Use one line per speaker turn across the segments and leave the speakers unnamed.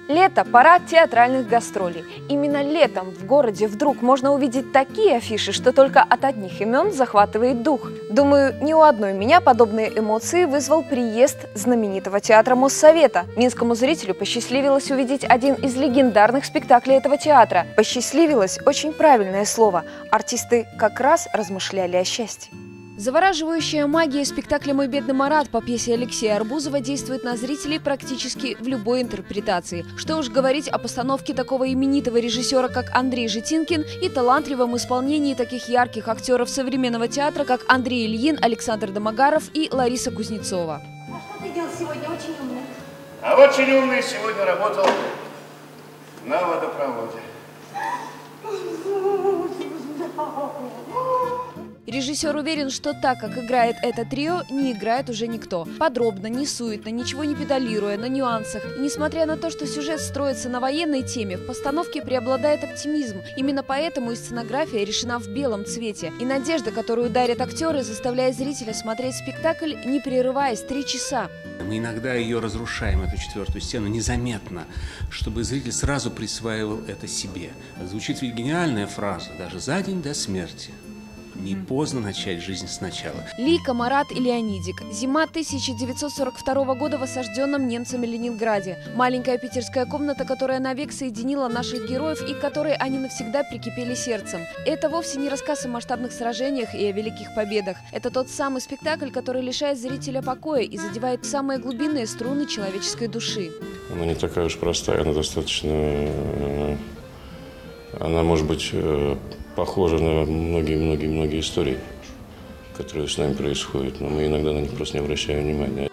Лето – пора театральных гастролей. Именно летом в городе вдруг можно увидеть такие афиши, что только от одних имен захватывает дух. Думаю, ни у одной меня подобные эмоции вызвал приезд знаменитого театра Моссовета. Минскому зрителю посчастливилось увидеть один из легендарных спектаклей этого театра. Посчастливилось – очень правильное слово. Артисты как раз размышляли о счастье. Завораживающая магия спектакля «Мой бедный Марат» по пьесе Алексея Арбузова действует на зрителей практически в любой интерпретации. Что уж говорить о постановке такого именитого режиссера, как Андрей Житинкин, и талантливом исполнении таких ярких актеров современного театра, как Андрей Ильин, Александр Домогаров и Лариса Кузнецова.
А что ты делал сегодня? Очень умный.
А очень умный сегодня работал на водопроводе.
Режиссер уверен, что так, как играет это трио, не играет уже никто. Подробно, не суетно, ничего не педалируя, на нюансах. И несмотря на то, что сюжет строится на военной теме, в постановке преобладает оптимизм. Именно поэтому и сценография решена в белом цвете. И надежда, которую дарят актеры, заставляет зрителя смотреть спектакль, не прерываясь 3 часа.
Мы иногда ее разрушаем, эту четвертую стену, незаметно, чтобы зритель сразу присваивал это себе. Звучит ведь гениальная фраза, даже за день до смерти. Не поздно начать жизнь сначала.
Лика, Марат и Леонидик. Зима 1942 года в осажденном немцами Ленинграде. Маленькая питерская комната, которая навек соединила наших героев и к которой они навсегда прикипели сердцем. Это вовсе не рассказ о масштабных сражениях и о великих победах. Это тот самый спектакль, который лишает зрителя покоя и задевает самые глубинные струны человеческой души.
Она не такая уж простая, она достаточно... Она может быть... похожа на многие истории, которые с нами происходят, но мы иногда на них просто не обращаем внимания.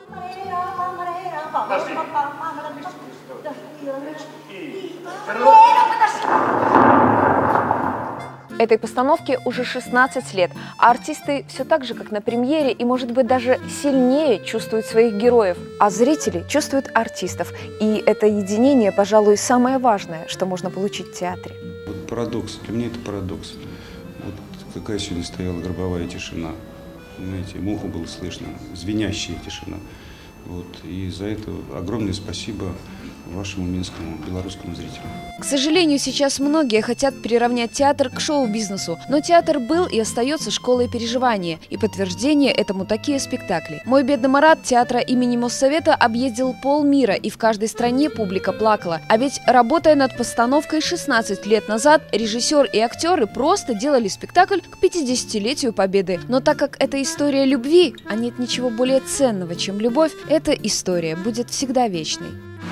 Этой постановке уже 16 лет, а артисты все так же, как на премьере, и, может быть, даже сильнее чувствуют своих героев, а зрители чувствуют артистов. И это единение, пожалуй, самое важное, что можно получить в театре.
Вот парадокс, для меня это парадокс. Вот какая сегодня стояла гробовая тишина. Знаете, муху было слышно, звенящая тишина. Вот, и за это огромное спасибо вашему минскому белорусскому зрителю.
К сожалению, сейчас многие хотят приравнять театр к шоу-бизнесу, но театр был и остается школой переживания, и подтверждение этому такие спектакли. «Мой бедный Марат» театра имени Моссовета объездил полмира, и в каждой стране публика плакала. А ведь, работая над постановкой 16 лет назад, режиссер и актеры просто делали спектакль к 50-летию Победы. Но так как это история любви, а нет ничего более ценного, чем любовь, эта история будет всегда вечной.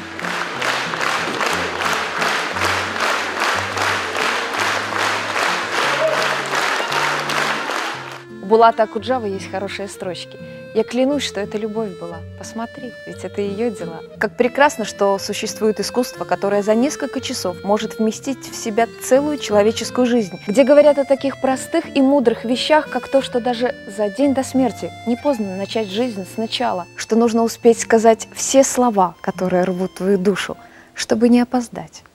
У Булата Акуджавы есть хорошие строчки. «Я клянусь, что это любовь была. Посмотри, ведь это ее дела». Как прекрасно, что существует искусство, которое за несколько часов может вместить в себя целую человеческую жизнь, где говорят о таких простых и мудрых вещах, как то, что даже за день до смерти не поздно начать жизнь сначала, что нужно успеть сказать все слова, которые рвут твою душу, чтобы не опоздать.